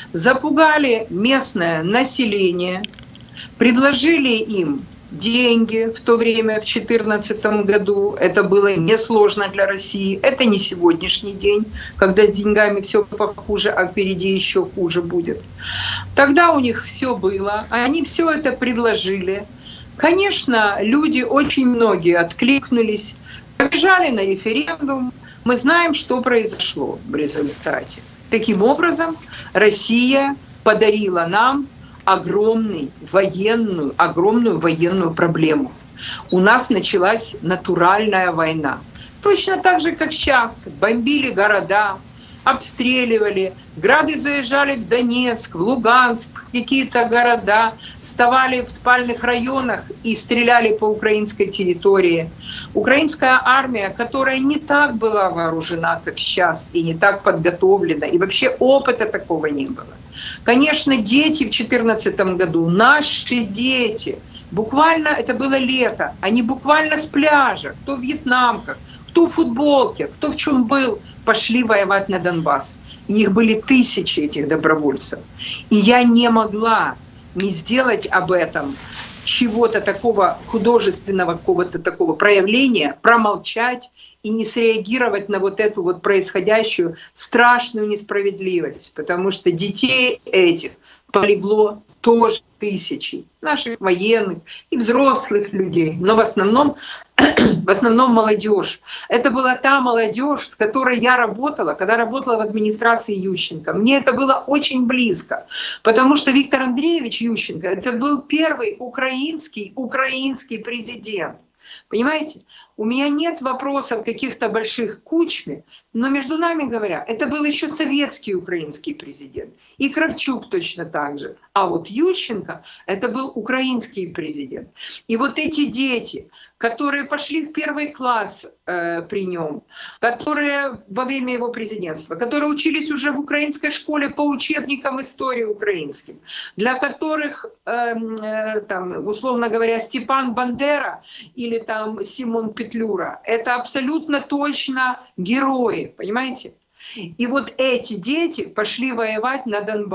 запугали местное население, предложили им деньги в то время, в две тысячи четырнадцатом году. Это было несложно для России. Это не сегодняшний день, когда с деньгами все похуже, а впереди еще хуже будет. Тогда у них все было, они все это предложили. Конечно, люди, очень многие откликнулись, побежали на референдум. Мы знаем, что произошло в результате. Таким образом, Россия подарила нам огромный военную, огромную военную проблему. У нас началась натуральная война. Точно так же, как сейчас. Бомбили города, обстреливали, грады заезжали в Донецк, в Луганск, в какие-то города, вставали в спальных районах и стреляли по украинской территории. Украинская армия, которая не так была вооружена, как сейчас, и не так подготовлена, и вообще опыта такого не было. Конечно, дети в две тысячи четырнадцатом году, наши дети, буквально это было лето, они буквально с пляжа, кто в вьетнамках, кто в футболке, кто в чем был, пошли воевать на Донбасс. И их были тысячи, этих добровольцев. И я не могла не сделать об этом чего-то такого художественного, какого-то такого проявления, промолчать и не среагировать на вот эту вот происходящую страшную несправедливость. Потому что детей этих полегло тоже тысячи, наших военных и взрослых людей, но в основном, в основном молодежь. Это была та молодежь, с которой я работала, когда работала в администрации Ющенко. Мне это было очень близко, потому что Виктор Андреевич Ющенко — это был первый украинский, украинский президент. Понимаете? У меня нет вопросов каких-то больших к Кучме, но между нами говоря, это был еще советский украинский президент. И Кравчук точно так же. А вот Ющенко — это был украинский президент. И вот эти дети, которые пошли в первый класс э, при нем, которые во время его президентства, которые учились уже в украинской школе по учебникам истории украинским, для которых, э, э, там, условно говоря, Степан Бандера или там Симон Петлюра — это абсолютно точно герои, понимаете? И вот эти дети пошли воевать на Донбасс.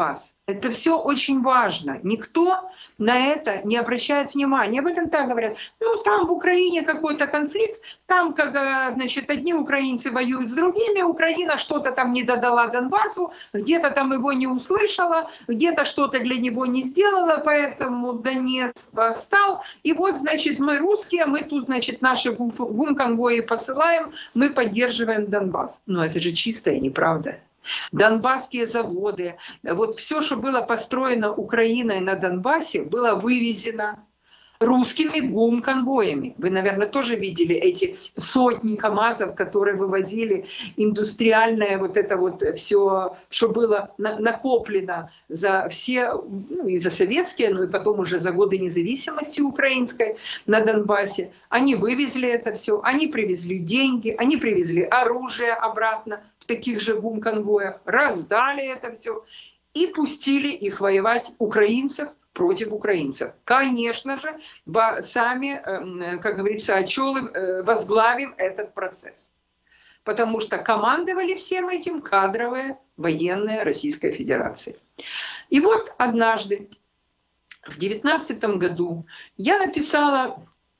Это все очень важно. Никто на это не обращает внимания. Об этом так говорят. Ну, там в Украине какой-то конфликт, там, как, значит, одни украинцы воюют с другими, Украина что-то там не додала Донбассу, где-то там его не услышала, где-то что-то для него не сделала, поэтому Донецк восстал. И вот, значит, мы русские, мы тут, значит, наши гумконвои посылаем, мы поддерживаем Донбасс. Но это же чистая неправда. Донбасские заводы, вот все, что было построено Украиной на Донбассе, было вывезено русскими гумконвоями. Вы, наверное, тоже видели эти сотни КАМАЗов, которые вывозили индустриальное вот это вот все, что было на накоплено за все, ну, и за советские, ну и потом уже за годы независимости украинской на Донбассе. Они вывезли это все, они привезли деньги, они привезли оружие обратно в таких же гумконвоях, раздали это все и пустили их воевать украинцев против украинцев. Конечно же, сами, как говорится, очелы возглавим этот процесс. Потому что командовали всем этим кадровые военные Российской Федерации. И вот однажды, в девятнадцатом году, я написала,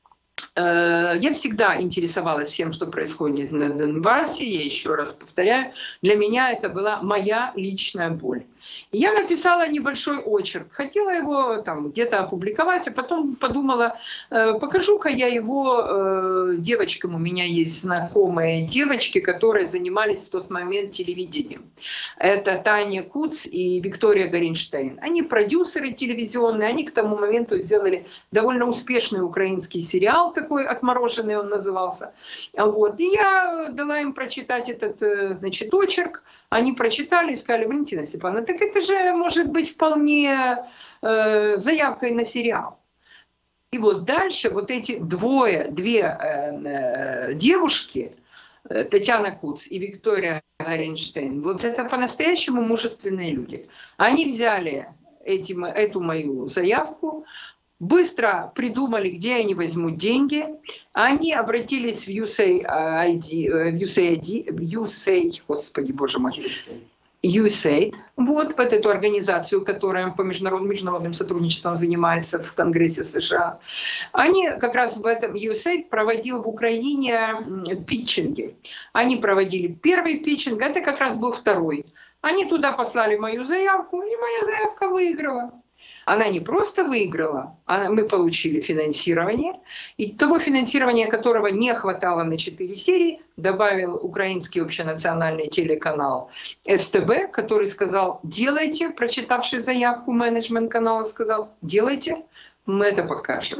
э, я всегда интересовалась всем, что происходит на Донбассе, я еще раз повторяю, для меня это была моя личная боль. Я написала небольшой очерк, хотела его там где-то опубликовать, а потом подумала, э, покажу-ка я его э, девочкам. У меня есть знакомые девочки, которые занимались в тот момент телевидением. Это Таня Куц и Виктория Горинштейн. Они продюсеры телевизионные, они к тому моменту сделали довольно успешный украинский сериал, такой «Отмороженный» он назывался. Вот. И я дала им прочитать этот, значит, очерк. Они прочитали и сказали: Валентина Степановна, так это же может быть вполне э, заявкой на сериал. И вот дальше вот эти двое, две э, э, девушки, э, Татьяна Куц и Виктория Горинштейн, вот это по-настоящему мужественные люди. Они взяли эти, эту мою заявку, быстро придумали, где они возьмут деньги. Они обратились в ю эс эй ай ди, в ю эс эй ай ди, в ю эс эй, господи, боже мой, ю эс эй ай, вот, в эту организацию, которая по международным, международным сотрудничеством занимается в Конгрессе США. Они как раз в этом ю эс эй ай проводил в Украине питчинги. Они проводили первый питчинг, это как раз был второй. Они туда послали мою заявку, и моя заявка выиграла. Она не просто выиграла, а мы получили финансирование, и того финансирования, которого не хватало на четыре серии, добавил украинский общенациональный телеканал эс тэ бэ, который сказал: делайте, прочитавший заявку, менеджмент канала сказал: делайте, мы это покажем.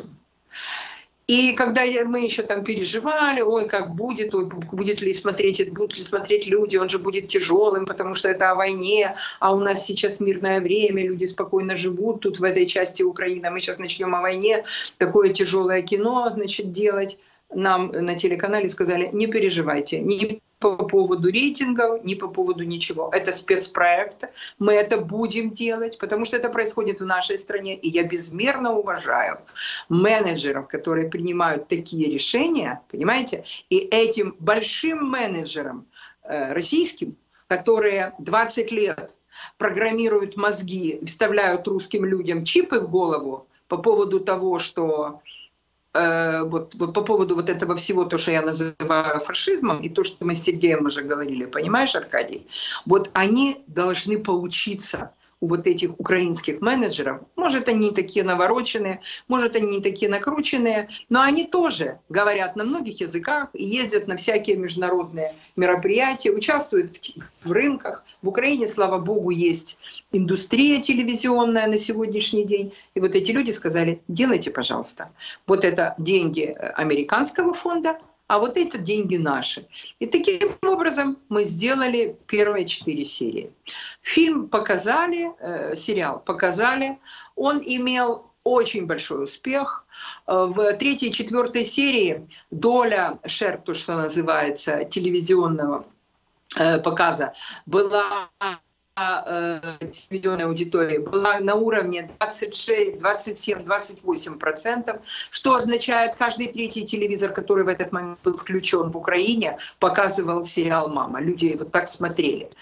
И когда мы еще там переживали, ой, как будет, ой, будет ли смотреть, будут ли смотреть люди, он же будет тяжелым, потому что это о войне, а у нас сейчас мирное время, люди спокойно живут тут в этой части Украины, мы сейчас начнем о войне, такое тяжелое кино, значит, делать. Нам на телеканале сказали: не переживайте, ни по поводу рейтингов, ни по поводу ничего. Это спецпроект, мы это будем делать, потому что это происходит в нашей стране. И я безмерно уважаю менеджеров, которые принимают такие решения, понимаете? И этим большим менеджерам э, российским, которые двадцать лет программируют мозги, вставляют русским людям чипы в голову по поводу того, что Вот, вот по поводу вот этого всего, то, что я называю фашизмом, и то, что мы с Сергеем уже говорили, понимаешь, Аркадий? Вот они должны поучиться у вот этих украинских менеджеров. Может, они не такие навороченные, может, они не такие накрученные, но они тоже говорят на многих языках, ездят на всякие международные мероприятия, участвуют в, в рынках. В Украине, слава богу, есть индустрия телевизионная на сегодняшний день. И вот эти люди сказали: делайте, пожалуйста. Вот это деньги американского фонда, а вот это деньги наши. И таким образом мы сделали первые четыре серии. Фильм показали, э, сериал показали. Он имел очень большой успех. В третьей и четвертой серии доля шер, то, что называется, телевизионного э, показа, была... телевизионной аудитории была на уровне двадцать шесть, двадцать семь, двадцать восемь процентов, что означает, каждый третий телевизор, который в этот момент был включен в Украине, показывал сериал «Мама». Люди вот так смотрели.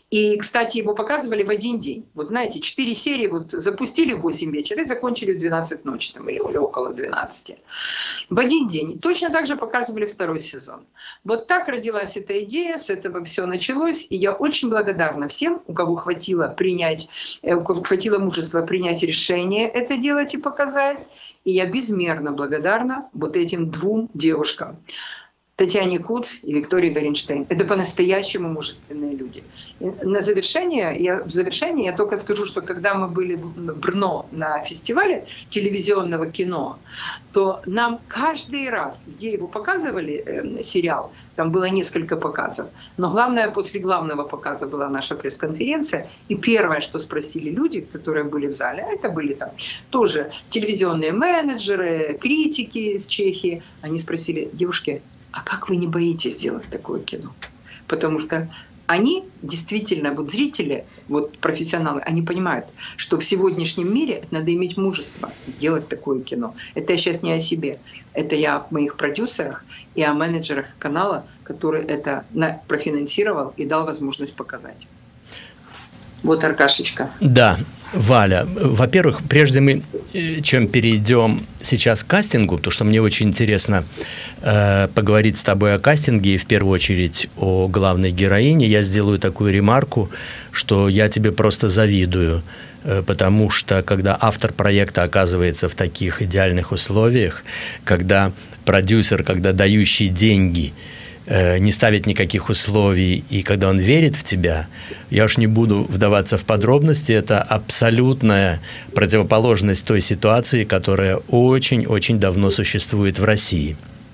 И, кстати, его показывали в один день. Вот знаете, четыре серии вот запустили в восемь вечера и закончили в двенадцать ночи, там, или около двенадцати. В один день. Точно так же показывали второй сезон. Вот так родилась эта идея, с этого все началось. И я очень благодарна всем, у кого хватило принять, у кого хватило мужества принять решение это делать и показать. И я безмерно благодарна вот этим двум девушкам. Татьяне Куц и Виктории Горенштейн. Это по-настоящему мужественные люди. И на завершение, я, в завершение я только скажу, что когда мы были в Брно на фестивале телевизионного кино, то нам каждый раз, где его показывали, э, сериал, там было несколько показов, но главное, после главного показа была наша пресс-конференция, и первое, что спросили люди, которые были в зале, это были там тоже телевизионные менеджеры, критики из Чехии, они спросили: девушки, а как вы не боитесь делать такое кино? Потому что они действительно, вот зрители, вот профессионалы, они понимают, что в сегодняшнем мире надо иметь мужество делать такое кино. Это я сейчас не о себе, это я о моих продюсерах и о менеджерах канала, который это профинансировал и дал возможность показать. Вот, Аркашечка. Да, Валя, во-первых, прежде мы, чем перейдем сейчас к кастингу, потому что мне очень интересно э, поговорить с тобой о кастинге и в первую очередь о главной героине, я сделаю такую ремарку, что я тебе просто завидую, э, потому что когда автор проекта оказывается в таких идеальных условиях, когда продюсер, когда дающий деньги не ставить никаких условий, и когда он верит в тебя, я уж не буду вдаваться в подробности, это абсолютная противоположность той ситуации, которая очень-очень давно существует в России.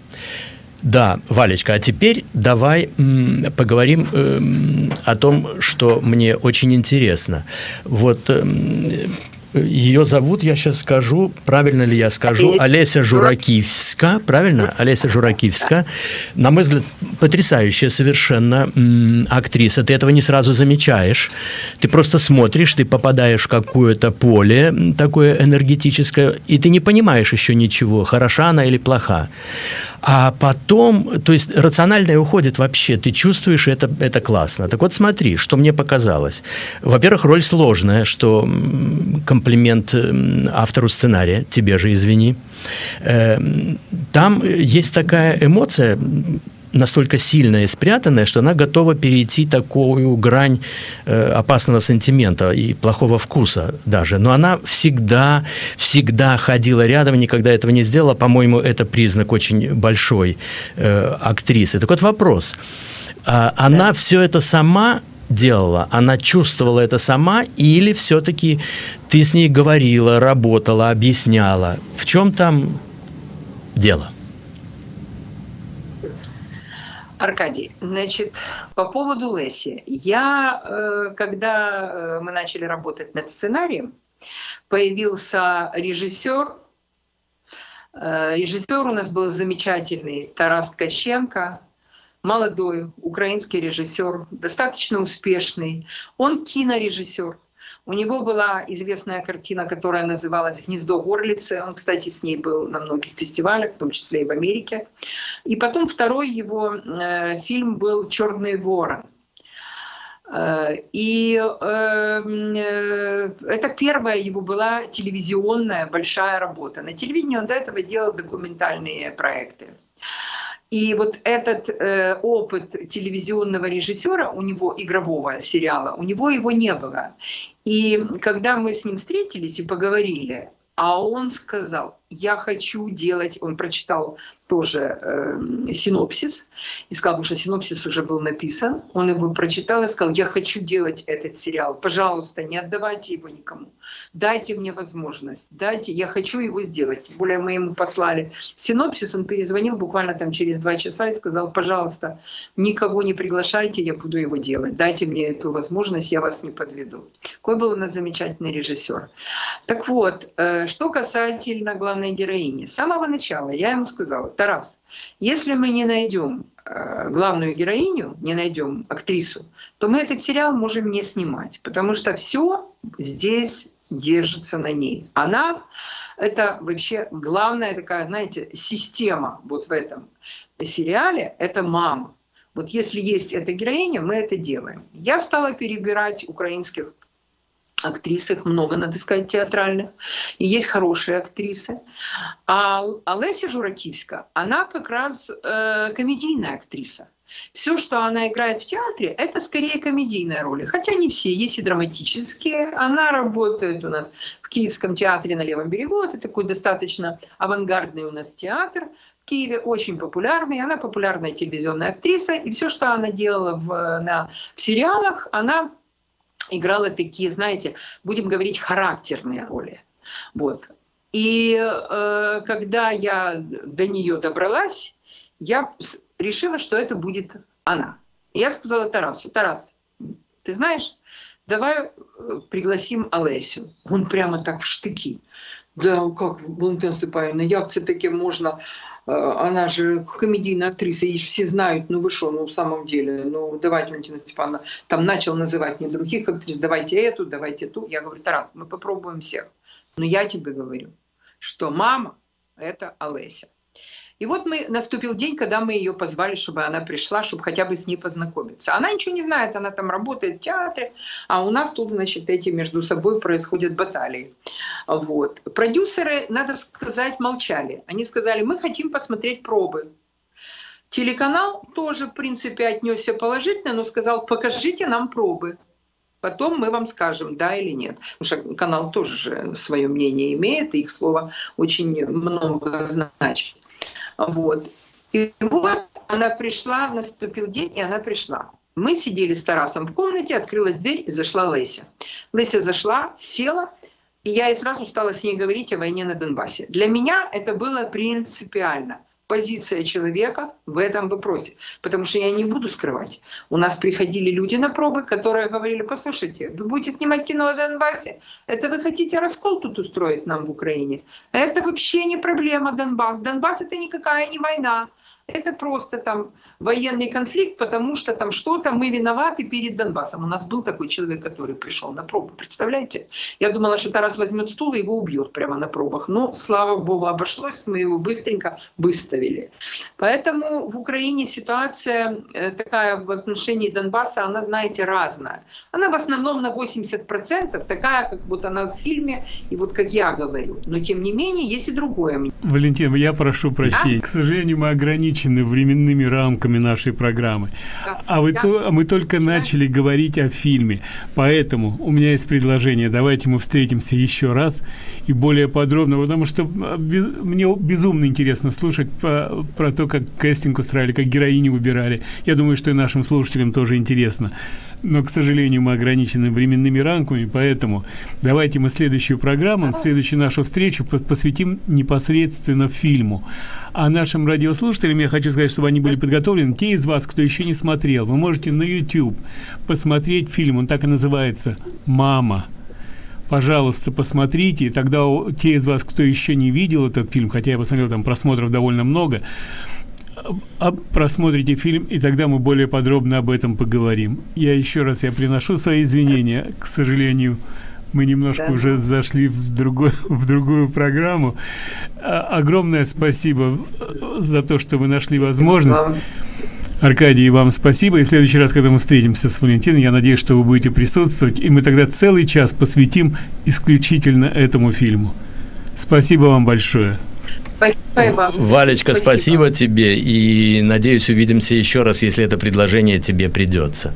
Да, Валечка, а теперь давай м, поговорим м, о том, что мне очень интересно. Вот м, ее зовут, я сейчас скажу, правильно ли я скажу, Олеся Жураківська, правильно? Олеся Жураківська. На мой взгляд, потрясающая совершенно м, актриса. Ты этого не сразу замечаешь. Ты просто смотришь, ты попадаешь в какое-то поле такое энергетическое, и ты не понимаешь еще ничего, хороша она или плоха. А потом, то есть рациональное уходит вообще, ты чувствуешь, это, это классно. Так вот смотри, что мне показалось. Во-первых, роль сложная, что комплимент автору сценария, тебе же извини. Там есть такая эмоция, настолько сильная и спрятанная, что она готова перейти такую грань э, опасного сантимента и плохого вкуса даже. Но она всегда, всегда ходила рядом, никогда этого не сделала. По-моему, это признак очень большой э, актрисы. Так вот вопрос. А, она да. все это сама делала? Она чувствовала это сама? Или все-таки ты с ней говорила, работала, объясняла? В чем там дело? Аркадий, значит, по поводу Леси. Я, когда мы начали работать над сценарием, появился режиссер. Режиссер у нас был замечательный Тарас Ткаченко, молодой украинский режиссер, достаточно успешный. Он кинорежиссер. У него была известная картина, которая называлась «Гнездо горлицы». Он, кстати, с ней был на многих фестивалях, в том числе и в Америке. И потом второй его э, фильм был «Черный ворон». Э, и э, э, это первая его была телевизионная большая работа. На телевидении он до этого делал документальные проекты. И вот этот э, опыт телевизионного режиссера, у него игрового сериала, у него его не было. И когда мы с ним встретились и поговорили, а он сказал: я хочу делать, он прочитал тоже э, синопсис, и сказал, потому что синопсис уже был написан, он его прочитал и сказал: я хочу делать этот сериал, пожалуйста, не отдавайте его никому, дайте мне возможность, дайте, я хочу его сделать. Тем более мы ему послали синопсис, он перезвонил буквально там через два часа и сказал: пожалуйста, никого не приглашайте, я буду его делать, дайте мне эту возможность, я вас не подведу. Какой был у нас замечательный режиссер. Так вот, э, что касательно главной героини. С самого начала я ему сказала: Тарас, если мы не найдем э, главную героиню, не найдем актрису, то мы этот сериал можем не снимать, потому что все здесь держится на ней. Она — это вообще главная такая, знаете, система вот в этом сериале — это мама. Вот если есть эта героиня, мы это делаем. Я стала перебирать украинских актрис, их много, надо сказать, театральных. И есть хорошие актрисы. А, а Леся Жураківська, она как раз э, комедийная актриса. Все, что она играет в театре, это скорее комедийные роли. Хотя не все, есть и драматические. Она работает у нас в Киевском театре на Левом берегу. Это такой достаточно авангардный у нас театр в Киеве, очень популярный. Она популярная телевизионная актриса. И все, что она делала в, на, в сериалах, она играла такие, знаете, будем говорить, характерные роли. Вот. И э, когда я до нее добралась, я решила, что это будет она. И я сказала Тарасу: Тарас, ты знаешь, давай пригласим Олесю. Он прямо так в штыки. Да, как, Валентина Степановна, як це таке можна? Она же комедийная актриса, и все знают, ну вы что, ну в самом деле, ну давайте, Валентина Степановна, там начал называть мне других актрис, давайте эту, давайте ту. Я говорю: Тарас, мы попробуем всех. Но я тебе говорю, что мама – это Олеся. И вот мы, наступил день, когда мы ее позвали, чтобы она пришла, чтобы хотя бы с ней познакомиться. Она ничего не знает, она там работает в театре, а у нас тут, значит, эти между собой происходят баталии. Вот. Продюсеры, надо сказать, молчали. Они сказали: мы хотим посмотреть пробы. Телеканал тоже, в принципе, отнесся положительно, но сказал: покажите нам пробы. Потом мы вам скажем, да или нет. Потому что канал тоже же свое мнение имеет, и их слово очень много значит. Вот. И вот она пришла, наступил день, и она пришла. Мы сидели с Тарасом в комнате, открылась дверь, и зашла Леся. Леся зашла, села, и я и сразу стала с ней говорить о войне на Донбассе. Для меня это было принципиально. Позиция человека в этом вопросе. Потому что я не буду скрывать. У нас приходили люди на пробы, которые говорили: послушайте, вы будете снимать кино о Донбассе? Это вы хотите раскол тут устроить нам в Украине? Это вообще не проблема Донбасс. Донбасс — это никакая не война. Это просто там военный конфликт, потому что там что-то мы виноваты перед Донбассом. У нас был такой человек, который пришел на пробу, представляете? Я думала, что Тарас возьмет стул и его убьет прямо на пробах. Но, слава богу, обошлось, мы его быстренько выставили. Поэтому в Украине ситуация такая в отношении Донбасса, она, знаете, разная. Она в основном на восемьдесят процентов такая, как вот она в фильме, и вот как я говорю. Но, тем не менее, есть и другое мнение. Валентина, я прошу прощения. А? К сожалению, мы ограничены временными рамками нашей программы. Да. А, вы да. то, а мы только да. начали говорить о фильме. Поэтому у меня есть предложение. Давайте мы встретимся еще раз и более подробно, потому что без, мне безумно интересно слушать по, про то, как кастинг устраивали, как героини выбирали. Я думаю, что и нашим слушателям тоже интересно. Но, к сожалению, мы ограничены временными рамками, поэтому давайте мы следующую программу, следующую нашу встречу посвятим непосредственно фильму. А нашим радиослушателям я хочу сказать, чтобы они были подготовлены. Те из вас, кто еще не смотрел, вы можете на YouTube посмотреть фильм, он так и называется «Мама». Пожалуйста, посмотрите, и тогда те из вас, кто еще не видел этот фильм, хотя я посмотрел, там просмотров довольно много, просмотрите фильм, и тогда мы более подробно об этом поговорим. Я еще раз я приношу свои извинения. К сожалению, мы немножко да. уже зашли в, другой, в другую программу. Огромное спасибо за то, что вы нашли возможность. Аркадий, вам спасибо. И в следующий раз, когда мы встретимся с Валентиной, я надеюсь, что вы будете присутствовать, и мы тогда целый час посвятим исключительно этому фильму. Спасибо вам большое. Спасибо. Валечка, спасибо. спасибо тебе, и надеюсь, увидимся еще раз, если это предложение тебе придется.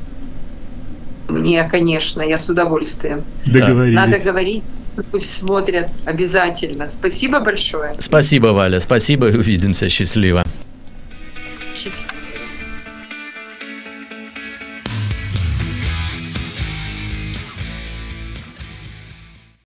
Мне, конечно, я с удовольствием. Договорились. Надо говорить, пусть смотрят обязательно. Спасибо большое. Спасибо, Валя, спасибо, и увидимся. Счастливо. Счастливо.